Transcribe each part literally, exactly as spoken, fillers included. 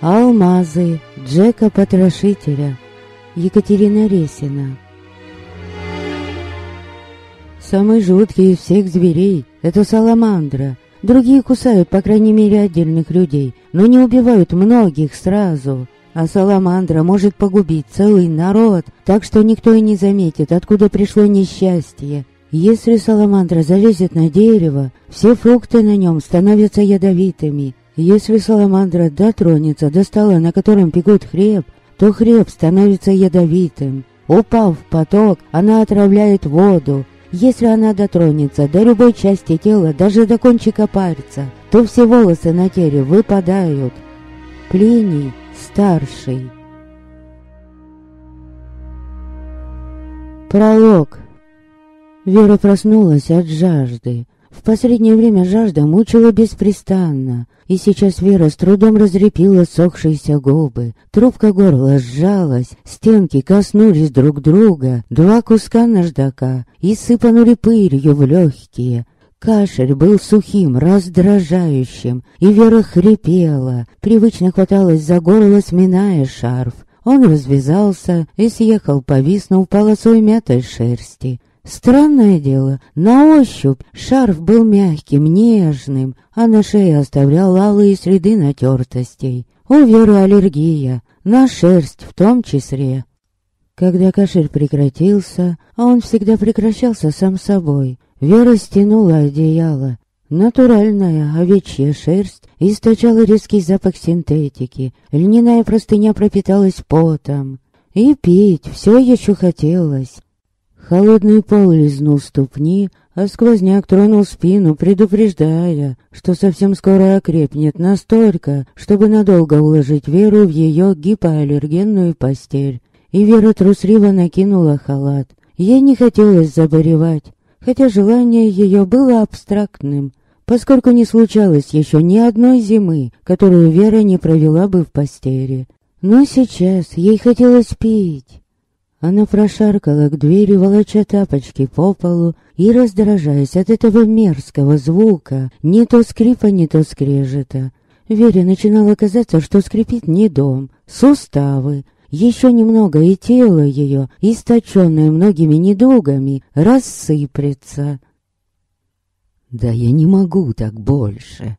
Алмазы Джека Потрошителя. Екатерина Ресина. Самый жуткий из всех зверей — это саламандра. Другие кусают, по крайней мере, отдельных людей, но не убивают многих сразу. А саламандра может погубить целый народ, так что никто и не заметит, откуда пришло несчастье. Если саламандра залезет на дерево, все фрукты на нем становятся ядовитыми. Если саламандра дотронется до стола, на котором пекут хлеб, то хлеб становится ядовитым. Упав в поток, она отравляет воду. Если она дотронется до любой части тела, даже до кончика пальца, то все волосы на теле выпадают. Плиний Старший. Пролог. Вера проснулась от жажды. В последнее время жажда мучила беспрестанно, и сейчас Вера с трудом разлепила сохшиеся губы. Трубка горла сжалась, стенки коснулись друг друга, два куска наждака и сыпанули пылью в легкие. Кашель был сухим, раздражающим, и Вера хрипела, привычно хваталась за горло, сминая шарф. Он развязался и съехал, повиснув полосой мятой шерсти. Странное дело, на ощупь шарф был мягким, нежным, а на шее оставлял алые следы натертостей. У Веры аллергия, на шерсть в том числе. Когда кашель прекратился, а он всегда прекращался сам собой, Вера стянула одеяло. Натуральная овечья шерсть источала резкий запах синтетики, льняная простыня пропиталась потом. И пить все еще хотелось. Холодный пол лизнул ступни, а сквозняк тронул спину, предупреждая, что совсем скоро окрепнет настолько, чтобы надолго уложить Веру в ее гипоаллергенную постель. И Вера трусливо накинула халат. Ей не хотелось заболевать, хотя желание ее было абстрактным, поскольку не случалось еще ни одной зимы, которую Вера не провела бы в постели. Но сейчас ей хотелось пить. Она прошаркала к двери, волоча тапочки по полу и раздражаясь от этого мерзкого звука, не то скрипа, не то скрежета. Вере начинало казаться, что скрипит не дом, суставы. Еще немного, и тело ее, источенное многими недугами, рассыплется. «Да я не могу так больше!»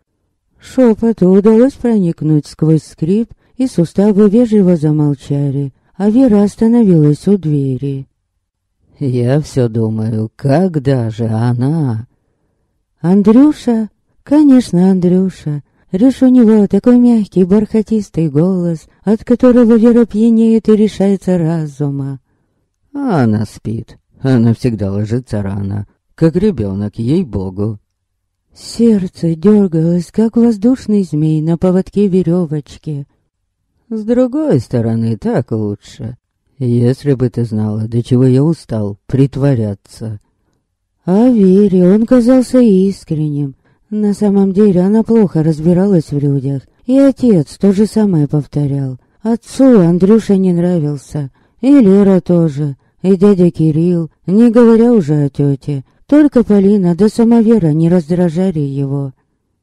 Шепоту удалось проникнуть сквозь скрип, и суставы вежливо замолчали, а Вера остановилась у двери. «Я все думаю, когда же она?» «Андрюша? Конечно, Андрюша. Лишь у него такой мягкий, бархатистый голос, от которого Вера пьянеет и решается разума». А она спит. Она всегда ложится рано, как ребенок, ей-богу. Сердце дергалось, как воздушный змей на поводке веревочки. С другой стороны, так лучше. Если бы ты знала, до чего я устал притворяться. А Вере он казался искренним. На самом деле она плохо разбиралась в людях, и отец то же самое повторял. Отцу Андрюша не нравился, и Лера тоже, и дядя Кирилл, не говоря уже о тете. Только Полина да сама Вера не раздражали его.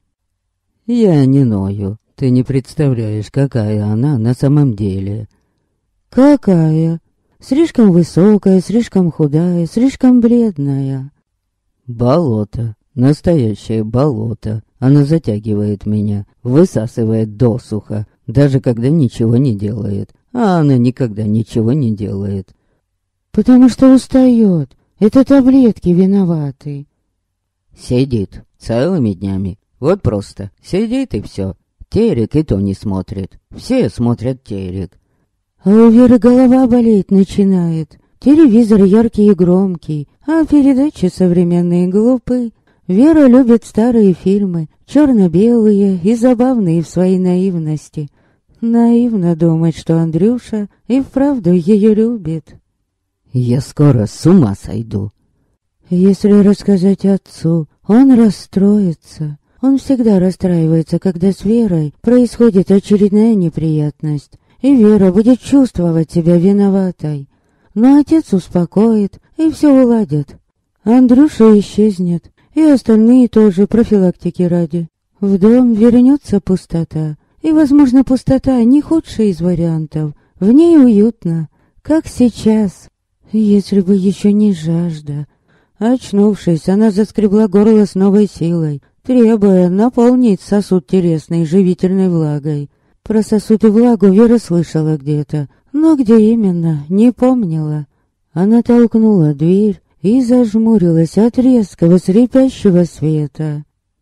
Я не ною. Ты не представляешь, какая она на самом деле. Какая? Слишком высокая, слишком худая, слишком бледная. Болото. Настоящее болото. Оно затягивает меня, высасывает досуха, даже когда ничего не делает. А она никогда ничего не делает. Потому что устает. Это таблетки виноваты. Сидит целыми днями. Вот просто сидит и все. Телек и то не смотрит. Все смотрят телек. А у Веры голова болеть начинает. Телевизор яркий и громкий, а передачи современные глупые. Вера любит старые фильмы, черно-белые и забавные в своей наивности. Наивно думать, что Андрюша и вправду ее любит. Я скоро с ума сойду. Если рассказать отцу, он расстроится. Он всегда расстраивается, когда с Верой происходит очередная неприятность, и Вера будет чувствовать себя виноватой. Но отец успокоит, и все уладит. Андрюша исчезнет, и остальные тоже профилактики ради. В дом вернется пустота, И, возможно, пустота не худший из вариантов. В ней уютно, как сейчас. Если бы еще не жажда. Очнувшись, она заскребла горло с новой силой, требуя наполнить сосуд телесной живительной влагой. Про сосуд и влагу Вера слышала где-то, но где именно, не помнила. Она толкнула дверь и зажмурилась от резкого слепящего света.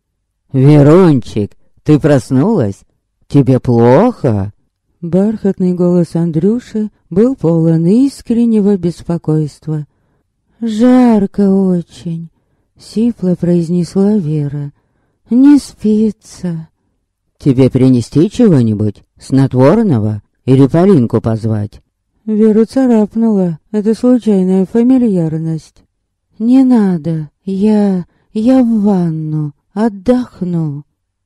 «Верунчик, ты проснулась? Тебе плохо?» Бархатный голос Андрюши был полон искреннего беспокойства. «Жарко очень», — сипло произнесла Вера. «Не спится». «Тебе принести чего-нибудь? Снотворного? Или Полинку позвать?» Веру царапнула. Это случайная фамильярность. «Не надо. Я... я в ванну. Отдохну».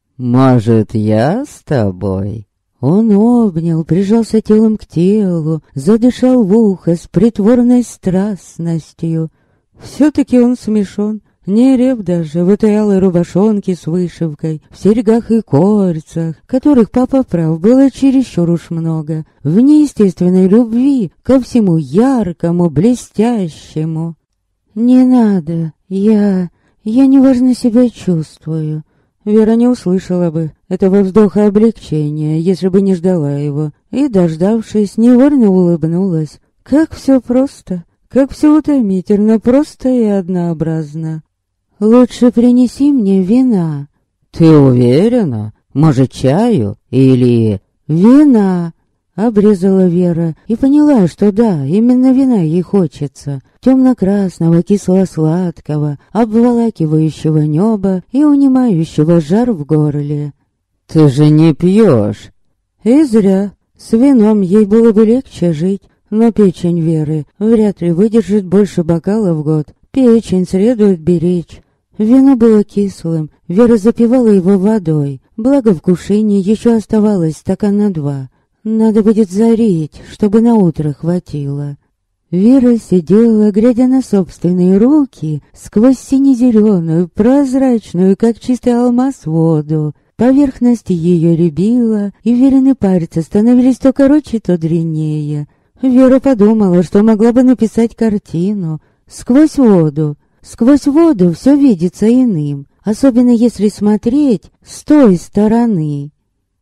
«Может, я с тобой?» Он обнял, прижался телом к телу, задышал в ухо с притворной страстностью. Все-таки он смешон. Не рев даже в этой алой рубашонке с вышивкой, в серьгах и кольцах, которых, папа прав, было чересчур уж много, в неестественной любви ко всему яркому, блестящему. «Не надо, я... я неважно себя чувствую». Вера не услышала бы этого вздоха облегчения, если бы не ждала его, и, дождавшись, невольно улыбнулась. Как все просто, как все утомительно, просто и однообразно. «Лучше принеси мне вина». «Ты уверена? Может, чаю? Или...» «Вина!» — обрезала Вера и поняла, что да, именно вина ей хочется. Темно-красного, кисло-сладкого, обволакивающего небо и унимающего жар в горле. «Ты же не пьешь!» И зря. С вином ей было бы легче жить, но печень Веры вряд ли выдержит больше бокала в год. Печень следует беречь. Вино было кислым, Вера запивала его водой, благо в кувшине еще оставалось стакана два. Надо будет зарить, чтобы на утро хватило. Вера сидела, глядя на собственные руки, сквозь сине-зеленую, прозрачную, как чистый алмаз, воду. Поверхность ее рябила, и Верины пальцы становились то короче, то длиннее. Вера подумала, что могла бы написать картину. Сквозь воду. Сквозь воду все видится иным, особенно если смотреть с той стороны.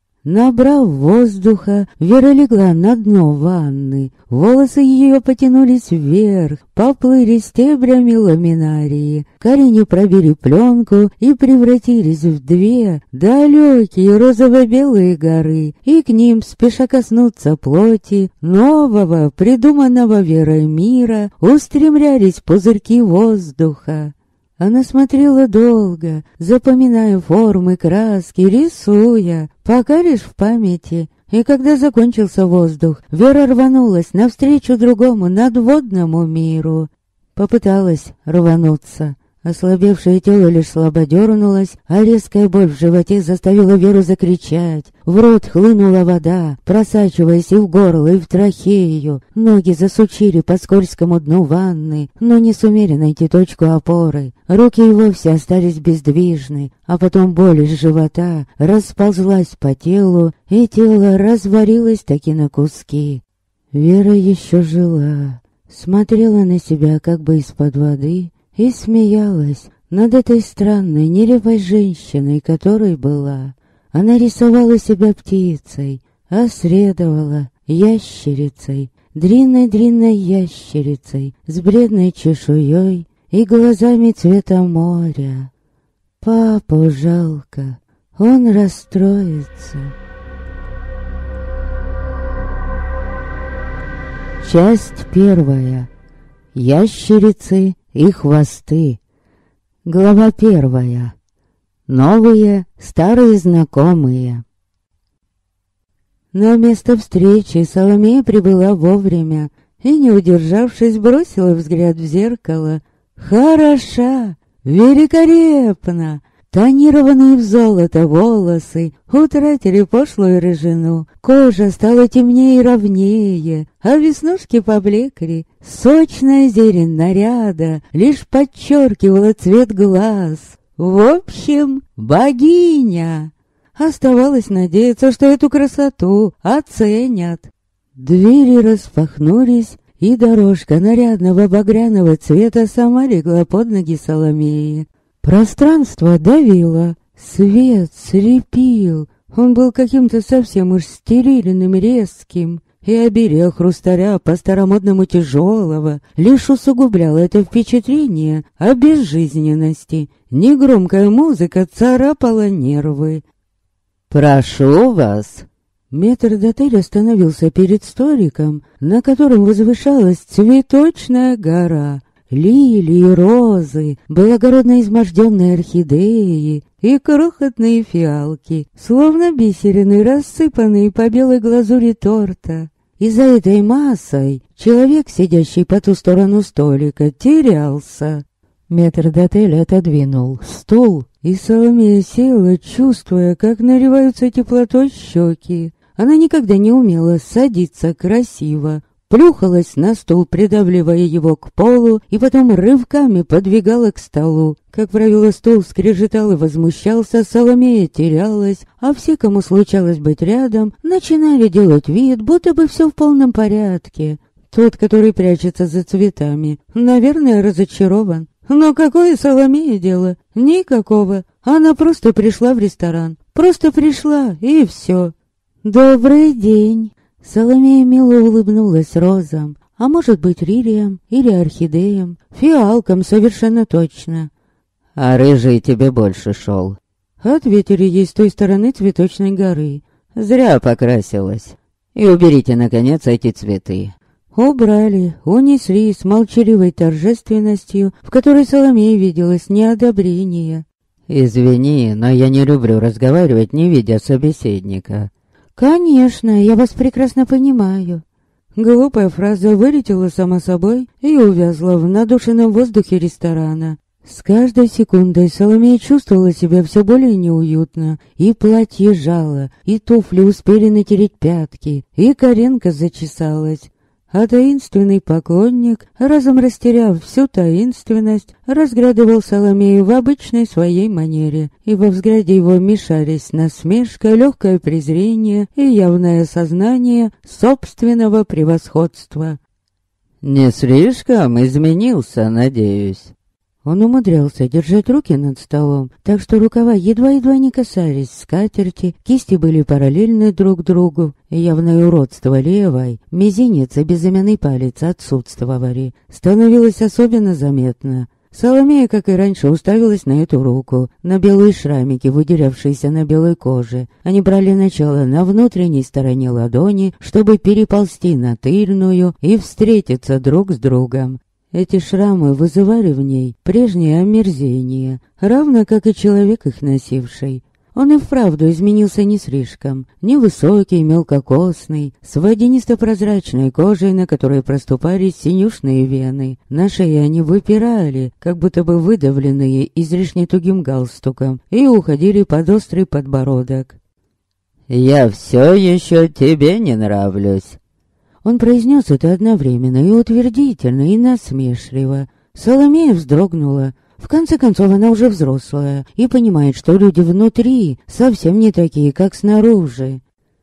Набрав воздуха, Вера легла на дно ванны. Волосы ее потянулись вверх, поплыли стеблями ламинарии. Корени пробили пленку и превратились в две далекие розово-белые горы, и к ним, спеша коснуться плоти нового, придуманного Верой мира, устремлялись пузырьки воздуха. Она смотрела долго, запоминая формы, краски, рисуя, пока лишь в памяти. И когда закончился воздух, Вера рванулась навстречу другому надводному миру. Попыталась рвануться. Ослабевшее тело лишь слабо дернулось, а резкая боль в животе заставила Веру закричать. В рот хлынула вода, просачиваясь и в горло, и в трахею. Ноги засучили по скользкому дну ванны, но не сумели найти точку опоры. Руки и вовсе остались бездвижны, а потом боль из живота расползлась по телу, и тело разварилось таки на куски. Вера еще жила, смотрела на себя как бы из-под воды и смеялась над этой странной, нелепой женщиной, которой была. Она рисовала себя птицей, а следовала ящерицей, длинной-длинной ящерицей, с бледной чешуей и глазами цвета моря. Папу жалко, он расстроится. Часть первая. Ящерицы и хвосты. Глава первая. Новые, старые знакомые. На место встречи Соломея прибыла вовремя и, не удержавшись, бросила взгляд в зеркало. Хороша! Великолепно! Тонированные в золото волосы утратили пошлую рыжину, кожа стала темнее и ровнее, а веснушки поблекли. Сочная зелень наряда лишь подчеркивала цвет глаз. В общем, богиня! Оставалось надеяться, что эту красоту оценят. Двери распахнулись, и дорожка нарядного багряного цвета сама легла под ноги Соломеи. Пространство давило, свет слепил, он был каким-то совсем уж стерильным, резким, и обилие хрусталя по-старомодному тяжелого лишь усугубляло это впечатление о безжизненности. Негромкая музыка царапала нервы. «Прошу вас!» Метрдотель остановился перед столиком, на котором возвышалась цветочная гора. Лилии, розы, благородно изможденные орхидеи и крохотные фиалки, словно бисерины, рассыпанные по белой глазури торта. И за этой массой человек, сидящий по ту сторону столика, терялся. Метрдотель отодвинул стул, и Соломея села, чувствуя, как наливаются теплотой щеки. Она никогда не умела садиться красиво, плюхалась на стул, придавливая его к полу, и потом рывками подвигала к столу. Как правило, стул скрежетал и возмущался, Соломея терялась, а все, кому случалось быть рядом, начинали делать вид, будто бы все в полном порядке. Тот, который прячется за цветами, наверное, разочарован. Но какое Соломее дело? Никакого. Она просто пришла в ресторан. Просто пришла, и все. «Добрый день!» Соломея мило улыбнулась розам, а может быть лилиям или орхидеям, фиалкам совершенно точно. «А рыжий тебе больше шел», — ответили ей с той стороны цветочной горы. «Зря покрасилась. И уберите, наконец, эти цветы». Убрали, унесли с молчаливой торжественностью, в которой Соломея виделось неодобрение. «Извини, но я не люблю разговаривать, не видя собеседника». «Конечно, я вас прекрасно понимаю». Глупая фраза вылетела сама собой и увязла в надушенном воздухе ресторана. С каждой секундой Соломея чувствовала себя все более неуютно. И платье жало, и туфли успели натереть пятки, и коленка зачесалась. А таинственный поклонник, разом растеряв всю таинственность, разглядывал Соломею в обычной своей манере, и во взгляде его мешались насмешка, легкое презрение и явное сознание собственного превосходства. «Не слишком изменился, надеюсь?» Он умудрялся держать руки над столом, так что рукава едва-едва не касались скатерти, кисти были параллельны друг другу, и явное уродство левой, мизинец и безымянный палец отсутствовали, становилось особенно заметно. Соломея, как и раньше, уставилась на эту руку, на белые шрамики, выделявшиеся на белой коже. Они брали начало на внутренней стороне ладони, чтобы переползти на тыльную и встретиться друг с другом. Эти шрамы вызывали в ней прежнее омерзение, равно как и человек их носивший. Он и вправду изменился не слишком. Невысокий, мелкокосный, с водянисто-прозрачной кожей, на которой проступали синюшные вены. На шее они выпирали, как будто бы выдавленные излишне тугим галстуком, и уходили под острый подбородок. «Я все еще тебе не нравлюсь». Он произнес это одновременно и утвердительно, и насмешливо. Соломея вздрогнула. В конце концов, она уже взрослая и понимает, что люди внутри совсем не такие, как снаружи.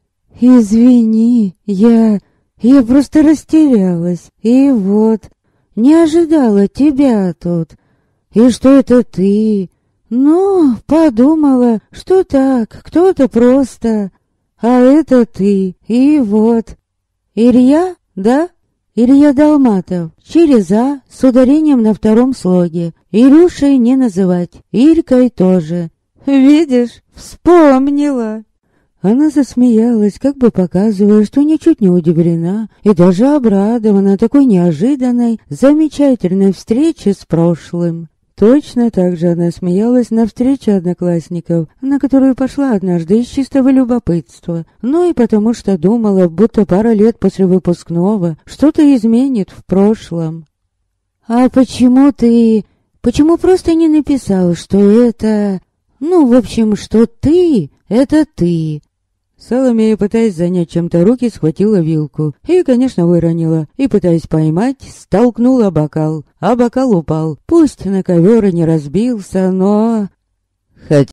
«Извини, я... я просто растерялась. И вот, не ожидала тебя тут. И что это ты? Ну, подумала, что так, кто-то просто. А это ты. И вот...» «Илья, да? Илья Долматов, через «а» с ударением на втором слоге. Илюшей не называть, Илькой тоже. Видишь, вспомнила!» Она засмеялась, как бы показывая, что ничуть не удивлена и даже обрадована такой неожиданной, замечательной встрече с прошлым. Точно так же она смеялась на встрече одноклассников, на которую пошла однажды из чистого любопытства, ну и потому что думала, будто пара лет после выпускного что-то изменит в прошлом. «А почему ты... почему просто не написал, что это... ну, в общем, что ты — это ты?» Соломея, пытаясь занять чем-то руки, схватила вилку и, конечно, выронила, и, пытаясь поймать, столкнула бокал, а бокал упал. Пусть на ковер и не разбился, но... «Хотя